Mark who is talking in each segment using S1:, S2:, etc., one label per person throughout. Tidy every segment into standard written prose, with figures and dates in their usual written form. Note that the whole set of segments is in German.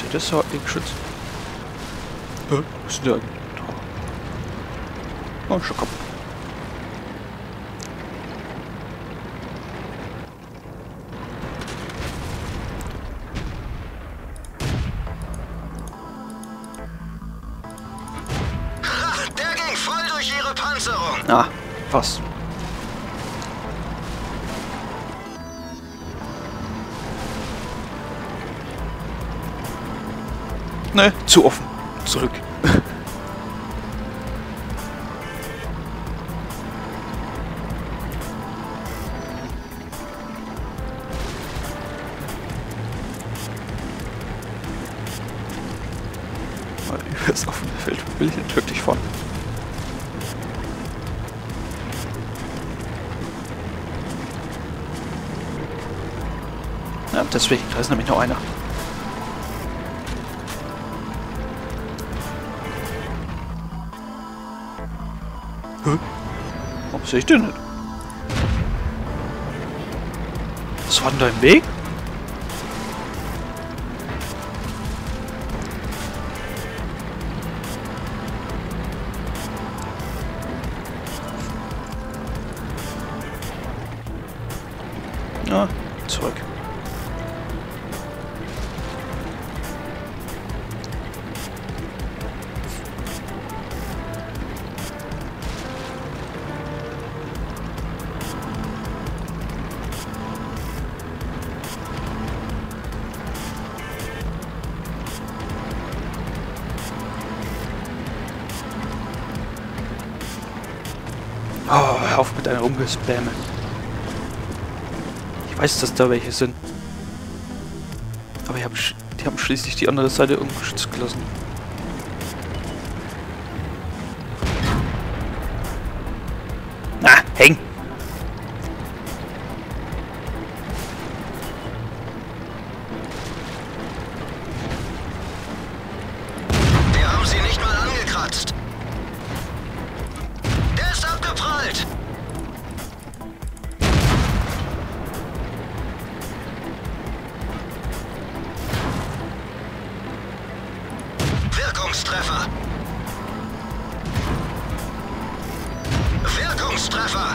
S1: Das ist ja ein Geschütz. Was ist denn da? Oh, schon kaputt.
S2: Der ging voll durch ihre Panzerung.
S1: Ah, fast. Ne, zu offen. Zurück. Über das offene Feld will ich nicht wirklich fahren. Ja, deswegen, da ist nämlich noch einer. Warum sehe ich den nicht? Was war denn da im Weg? Ja, zurück. Oh, hör auf mit deiner Rumgespamme. Ich weiß, dass da welche sind. Aber die haben schließlich die andere Seite ungeschützt gelassen. Na, häng!
S2: Wir haben sie nicht mal angekratzt. Der ist abgeprallt. Wirkungstreffer. Wirkungstreffer.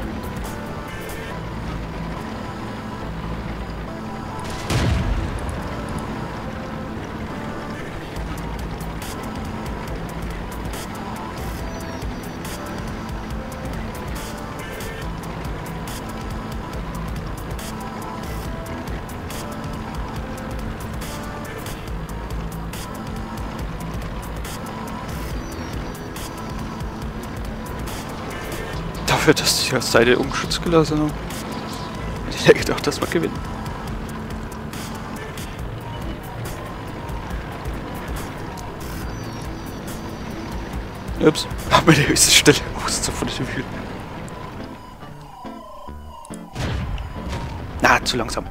S1: Dafür, dass die Seite ungeschützt gelassen haben. Hätte ich ja gedacht, dass wir gewinnen. Ups, haben wir die höchste Stelle von der Tür. Na, zu langsam.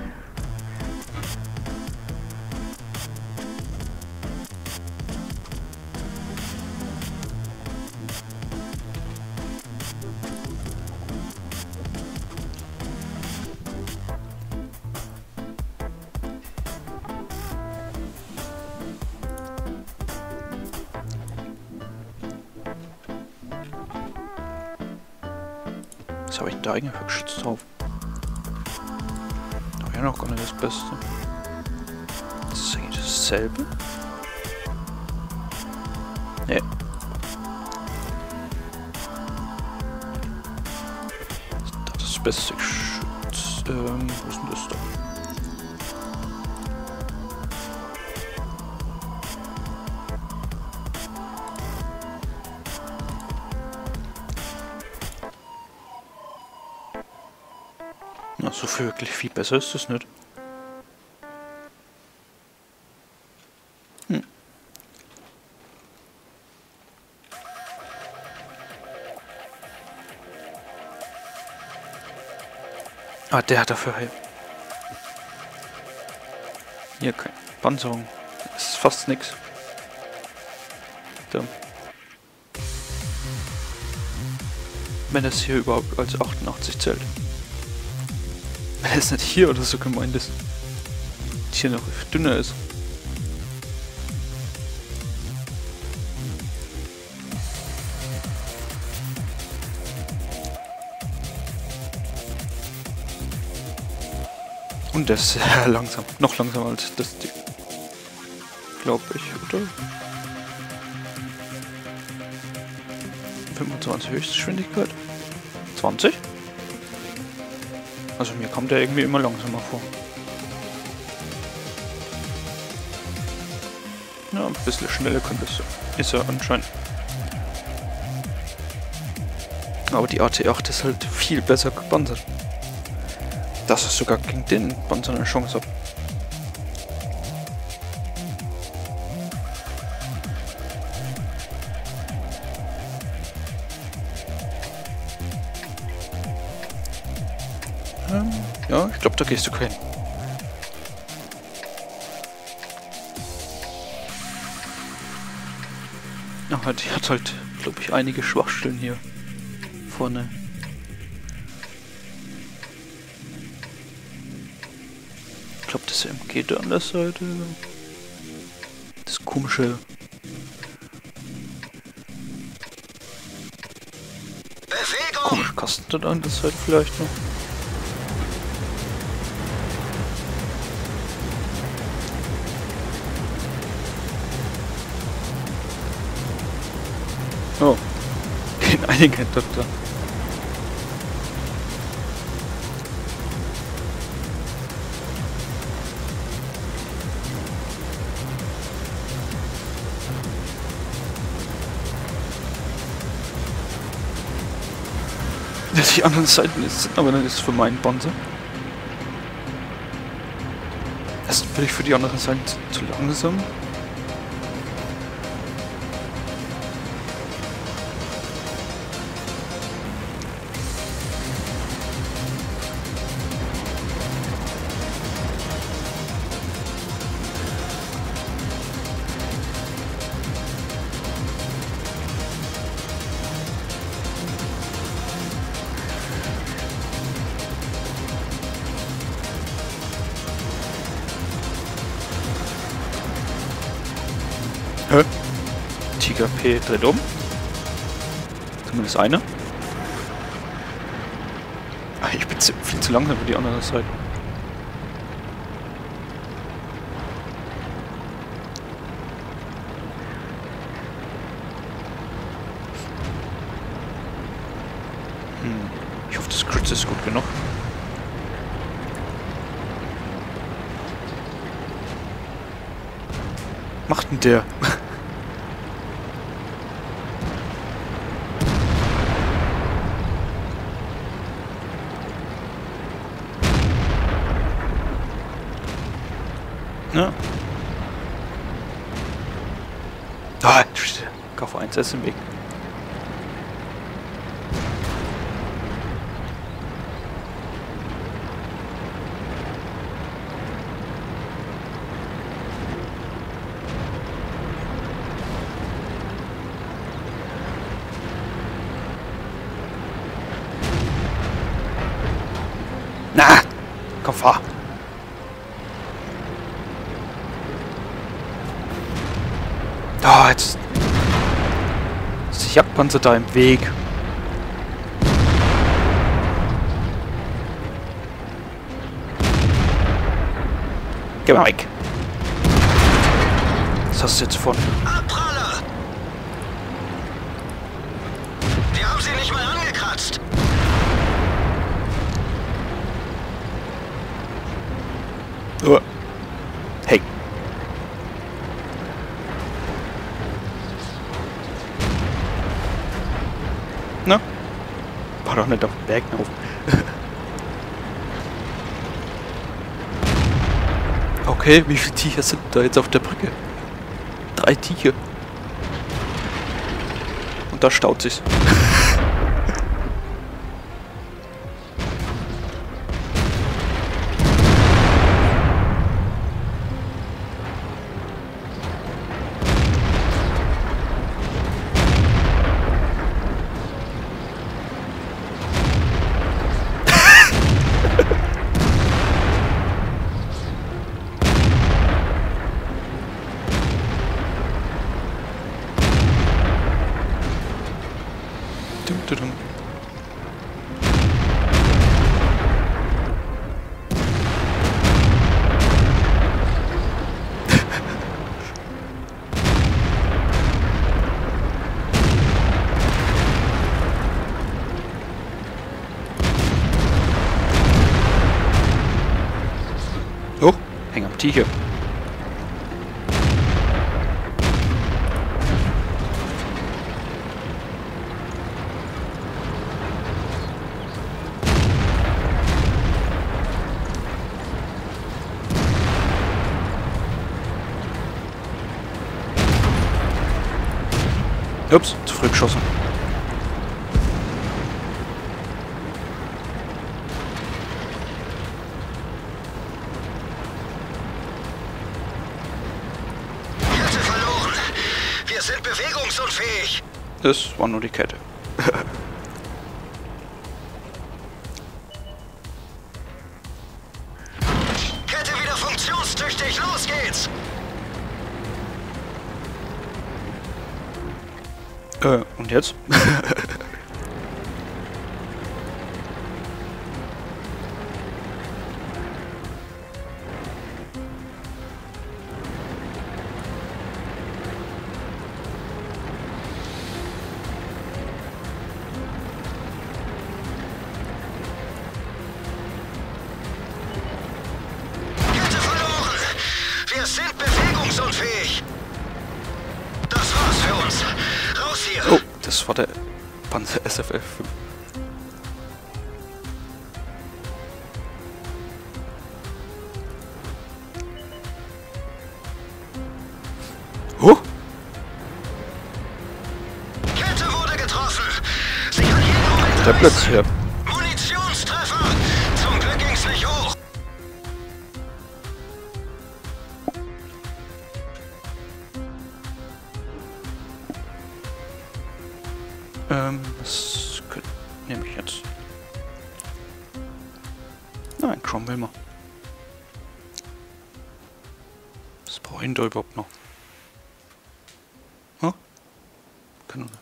S1: Was habe ich denn da eigentlich für geschützt drauf? Aber ja noch gar nicht das Beste. Das ist eigentlich dasselbe. Nee. Das ist das beste Geschütz. Wo ist denn das da? Na, so viel wirklich viel besser ist das nicht. Ah, der hat dafür Helm. Hier keine Panzerung. Das ist fast nix. Da. Wenn das hier überhaupt als 88 zählt. Wenn es nicht hier oder so gemeint ist. Hier noch dünner ist. Und der ist sehr langsam. Noch langsamer als das Ding. Glaube ich, oder? 25 Höchstgeschwindigkeit. 20? Also mir kommt der irgendwie immer langsamer vor. Ja, ein bisschen schneller könnte es sein. Ist er anscheinend. Aber die AT8 ist halt viel besser gepanzert. Dass es sogar gegen den Panzer eine Chance hat. Ja, ich glaube, da gehst du kein. Ja, die hat halt, glaube ich, einige Schwachstellen hier vorne. Ich glaube, das MG da an der Seite. Das komische. Komische Kasten da an der Seite vielleicht noch. Oh, gehen einige dort da. Die anderen Seiten sind aber nicht für meinen Panzer. Das bin ich für die anderen Seiten zu langsam. Hä? Tiger P dreht um. Zumindest eine. Ich bin viel zu langsam für die andere Seite. Ich hoffe, das Crit ist gut genug. Macht denn der? Ja. Ah, KV1 ist im Weg. Na, komm, fahr. Ah, jetzt ist der Jagdpanzer da im Weg. Geh mal weg. Was hast du jetzt von?
S2: Abpraller! Wir haben sie nicht mal angekratzt.
S1: Oh. Hey. Na? War doch nicht auf dem Berg auf. Okay, wie viele Tiger sind da jetzt auf der Brücke? 3 Tiger. Und da staut sich's. Häng am Tiger. Ups, zu früh geschossen.
S2: Kette verloren. Wir sind bewegungsunfähig.
S1: Das war nur die Kette.
S2: Kette wieder funktionstüchtig. Los geht's.
S1: Und jetzt?
S2: Kette verloren. Wir sind bewegungsunfähig. Das war's für uns. Raus hier.
S1: Oh, das war der Panzer SFF. Oh!
S2: Kette wurde getroffen. Sie kann jeden Moment
S1: Der Blitz hier.
S2: Munitionstreffer. Zum Glück ging's nicht hoch.
S1: Das nehme ich jetzt. Nein, Cromwell mal. Was brauche ich denn da überhaupt noch? Hm? Kanone.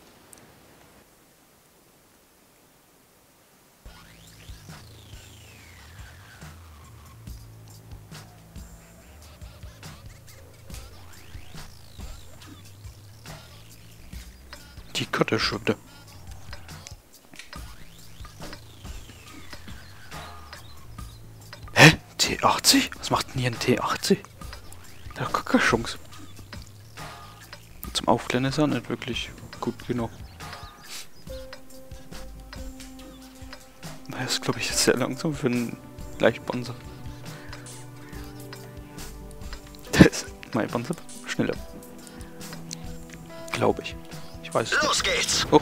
S1: Die Karte schon wieder. Hä? T80? Was macht denn hier ein T80? Da hat gar keine Chance. Zum Aufklären ist er nicht wirklich gut genug. Er ist, glaube ich, sehr langsam für einen Leichtpanzer. Der ist mein Panzer schneller. Glaube ich. Ich weiß es
S2: Los geht's.
S1: nicht. Oh.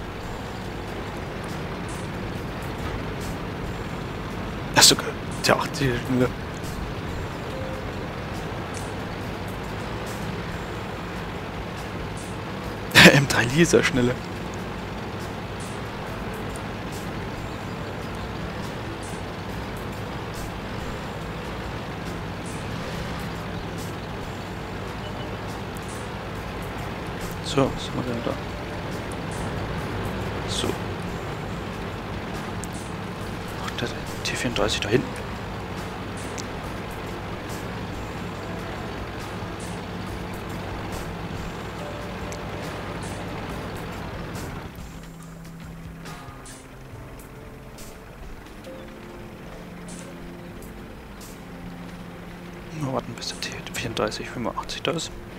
S1: Er ist sogar der 80 schneller. Der M3 Lisa schneller. So, was haben wir denn da? So. Ach, der T34 da hinten. Nur warten, bis der T34 85 da ist.